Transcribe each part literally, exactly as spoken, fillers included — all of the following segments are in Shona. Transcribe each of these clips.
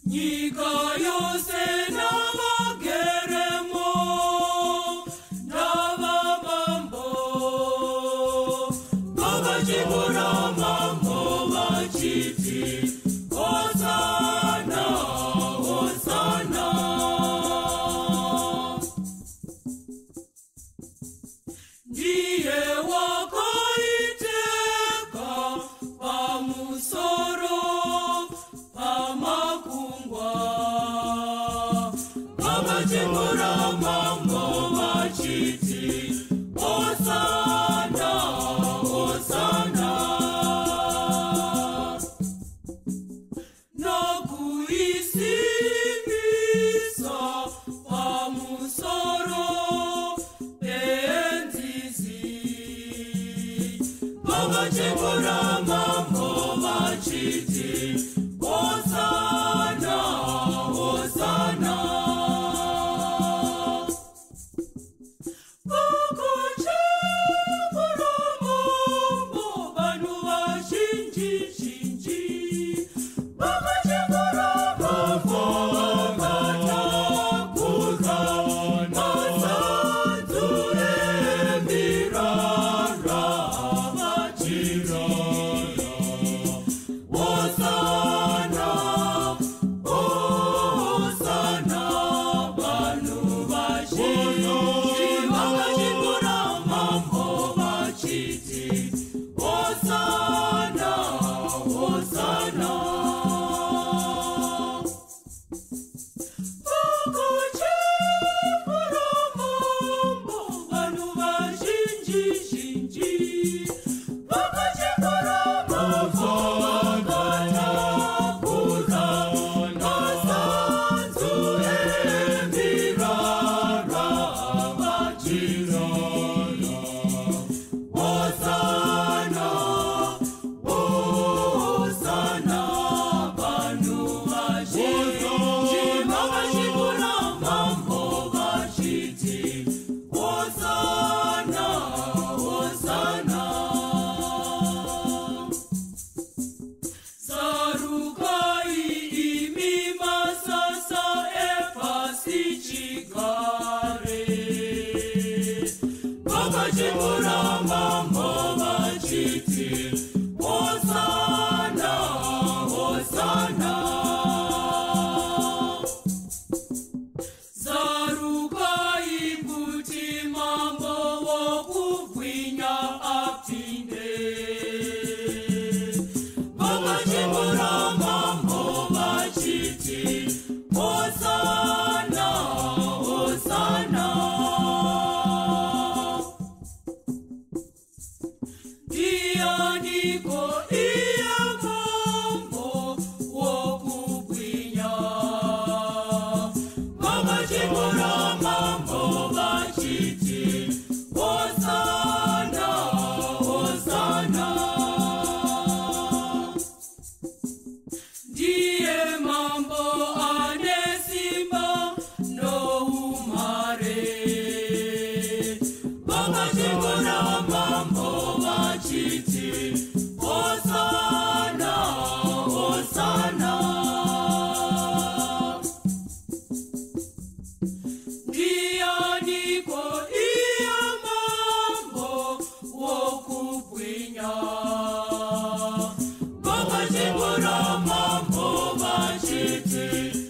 nyika yose navageremo ndava mambo vavachingura mambo vachiti Hosana, Hosana. Ndiye wakaiteka pamusoro pamakungwa vavachingura mambo vachiti Hosana, Hosana. Nokuisimisa pamusoro penzizi vavachingura mambo vachiti Hosana, Hosana. Vavachingura mambo vanhu vazhinji zhinji vavachingura mambo vakatakura masanzu emirara vachirara Hosana, Hosana. Vanhu vazhinji vakachingura mambo vachiti Hosana, Hosana. Vakachingura mambo vanhu vazhinji zhinji vakachingura mambo vakatakura masanzu emirara vachirara Hosana, Hosana. Vanhu vazhinji vakachingura mambo vachiti Hosana, Hosana. Sarukai imi masasa epasi chigare vakachingura mambo vachiti Hosana, Hosana. Sarukai kuti mambo wokubwinya apinde vakachingura mambo vachiti Hosana, Hosana. Ndianiko iye mambo wokubwinya vakachingura mambo vachiti Hosana, Hosana. Ndiye mambo ane simba noumare vakachingura mambo vachiti Hosana, Hosana. Ndianiko iye mambo wokubwinya vakachingura mambo vachiti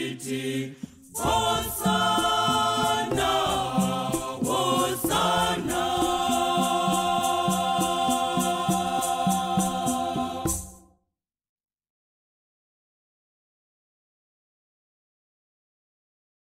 vachiti